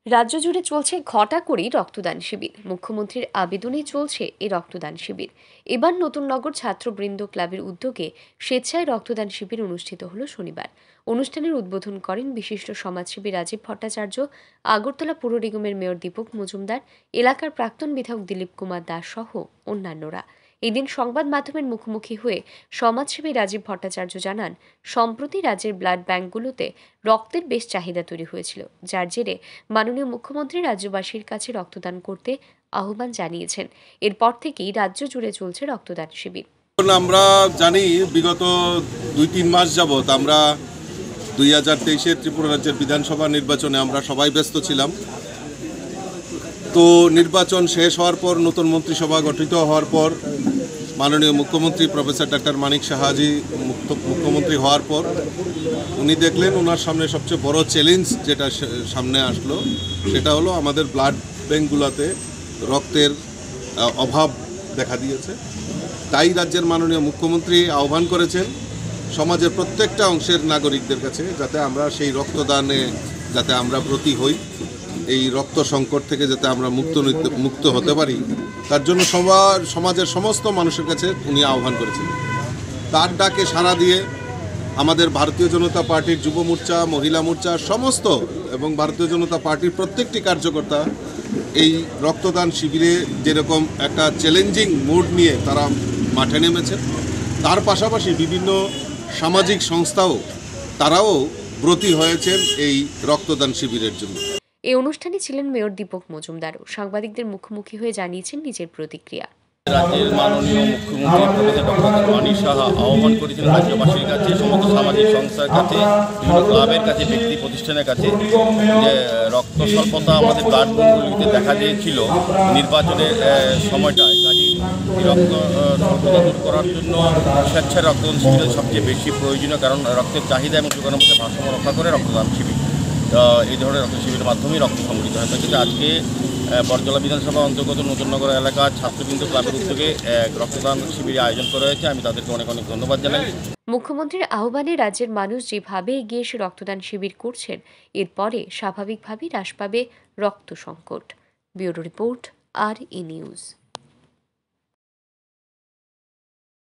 রাজ্য জুড়ে চলছে ঘটা করেই রক্তদান শিবির। মুখ্যমন্ত্রীর আবেদনে চলছে এই রক্তদান শিবির। এবার নতুননগর ছাত্রবৃন্দ ক্লাবের উদ্যোগে স্বেচ্ছায় রক্তদান শিবির অনুষ্ঠিত হল শনিবার। অনুষ্ঠানের উদ্বোধন করেন বিশিষ্ট সমাজসেবী রাজীব ভট্টাচার্য, আগরতলা পুর নিগমের মেয়র দীপক মজুমদার, এলাকার প্রাক্তন বিধায়ক দিলীপ কুমার দাস সহ অন্যান্যরা। এদিন সংবাদ মাধ্যমের মুখোমুখি হয়ে সমাজসেবী রাজীব ভট্টাচার্য জানান, সম্প্রতি রাজ্যের ব্লাড ব্যাঙ্কগুলোতে রক্তের বেশ চাহিদা তৈরি হয়েছিল, যার জেরে মাননীয় মুখ্যমন্ত্রী রাজ্যবাসীর কাছে রক্তদান করতে আহ্বান জানিয়েছেন। এরপর থেকেই রাজ্য জুড়ে চলছে রক্তদান শিবির। আমরা জানি বিগত 2-3 মাস যাবৎ আমরা 2023-এর ত্রিপুরা রাজ্যের বিধানসভা নির্বাচনে আমরা সবাই ব্যস্ত ছিলাম। তো নির্বাচন শেষ হওয়ার পর, নতুন মন্ত্রিসভা গঠিত হওয়ার পর, মাননীয় মুখ্যমন্ত্রী প্রফেসর ডক্টর মানিক সাহাজি মুখ্যমন্ত্রী হওয়ার পর উনি দেখলেন ওনার সামনে সবচেয়ে বড় চ্যালেঞ্জ যেটা সামনে আসলো সেটা হলো আমাদের ব্লাড ব্যাঙ্কগুলোতে রক্তের অভাব দেখা দিয়েছে। তাই রাজ্যের মাননীয় মুখ্যমন্ত্রী আহ্বান করেছেন সমাজের প্রত্যেকটা অংশের নাগরিকদের কাছে যাতে আমরা সেই রক্তদানে যাতে আমরা ব্রতী হই, এই রক্ত সংকট থেকে যাতে আমরা মুক্ত হতে পারি, তার জন্য সমাজের সমস্ত মানুষের কাছে উনি আহ্বান করেছেন। তার ডাকে সাড়া দিয়ে আমাদের ভারতীয় জনতা পার্টির যুব মোর্চা, মহিলা মোর্চা সমস্ত এবং ভারতীয় জনতা পার্টির প্রত্যেকটি কার্যকর্তা এই রক্তদান শিবিরে যেরকম একটা চ্যালেঞ্জিং মুড নিয়ে তারা মাঠে নেমেছেন, তার পাশাপাশি বিভিন্ন সামাজিক সংস্থাও তারাও ব্রতী হয়েছেন এই রক্তদান শিবিরের জন্য। এই অনুষ্ঠানে ছিলেন মেয়র দীপক মজুমদারও। সাংবাদিকদের মুখোমুখি হয়ে জানিয়েছেন নিজের প্রতিক্রিয়া। রাজ্যের মাননীয় মুখ্যমন্ত্রী প্রফেসর ডক্টর মানিক সাহা আহ্বান করেছেন রাজ্যবাসীর কাছে, সমস্ত সামাজিক সংস্থার কাছে, বিভিন্ন ক্লাবের কাছে, ব্যক্তি প্রতিষ্ঠানের কাছে, যে রক্ত স্বল্পতা আমাদের ব্লাড ব্যাঙ্কগুলিতে দেখা দিয়েছিল নির্বাচনের সময়টায়। কাজে রক্ত স্বল্পতা দূর করার জন্য স্বেচ্ছায় রক্তদান শিবির সবচেয়ে বেশি প্রয়োজনীয়, কারণ রক্তের চাহিদা এবং যোগানের মধ্যে ভারসাম্য রক্ষা করে রক্তদান শিবির। এই ধরনের রক্ত শিবিরের মাধ্যমেই রক্ত সংগঠিত হয়ে থাকে। আজকে বরজলা বিধানসভা অন্তর্গত নতুননগর এলাকার ছাত্রবৃন্দ ক্লাবের উদ্যোগে রক্তদান শিবির আয়োজন করা হয়েছে। আমি তাদেরকে অনেক অনেক ধন্যবাদ জানাই। মুখ্যমন্ত্রীর আহ্বানে রাজ্যের মানুষ যেভাবে এগিয়ে এসে রক্তদান শিবির করছেন, এরপরে স্বাভাবিকভাবেই হ্রাস পাবে রক্ত সংকট। Bureau report, RE news.